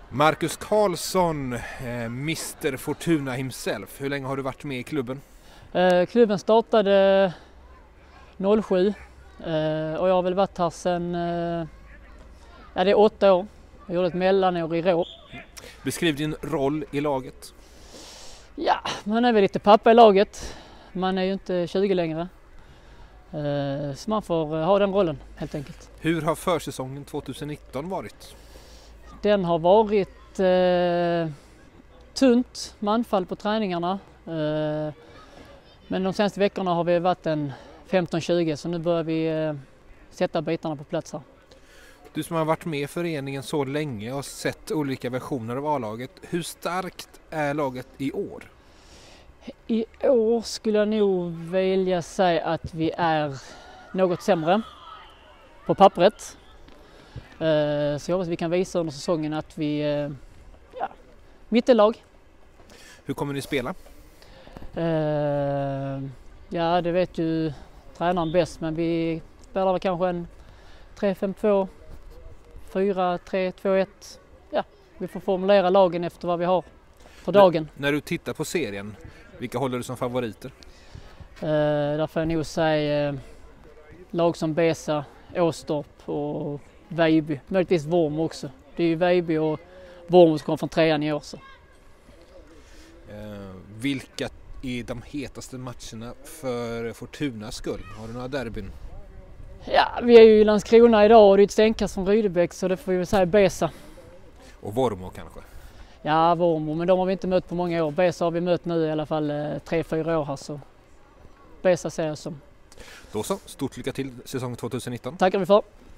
Marcus Karlsson, Mr Fortuna himself. Hur länge har du varit med i klubben? Klubben startade 07 och jag har väl varit här sedan det är 8 år. Jag gjorde ett mellanår i Rå. Beskriv din roll i laget. Ja, man är väl lite pappa i laget. Man är ju inte 20 längre. Så man får ha den rollen helt enkelt. Hur har försäsongen 2019 varit? Den har varit tunt med anfall på träningarna. Men de senaste veckorna har vi varit en 15-20 så nu börjar vi sätta bitarna på plats här. Du som har varit med i föreningen så länge och sett olika versioner av A-laget. Hur starkt är laget i år? I år skulle jag nog vilja säga att vi är något sämre på pappret. Så jag hoppas vi kan visa under säsongen att vi mittellag. Hur kommer ni spela? Ja, det vet ju tränaren bäst, men vi spelar väl kanske en 3-5-2, 4-3-2-1. Ja, vi får formulera lagen efter vad vi har för dagen. När du tittar på serien, vilka håller du som favoriter? Där får jag nog säga lag som Besa, Åstorp och Vejby. Möjligtvis Vorm också. Det är ju Vejby och Vorm som kommer från 3:an i år. Så. Vilka är de hetaste matcherna för Fortunas skull? Har du några derbyn? Ja, vi är ju i Landskrona idag och det är ett stenkast från Rydebäck, så det får vi väl säga Besa. Och Vormo kanske? Ja, Vormo, men de har vi inte mött på många år. Besa har vi mött nu i alla fall 3-4 år här, så Besa ser jag som. Då så, stort lycka till säsong 2019. Tackar vi för.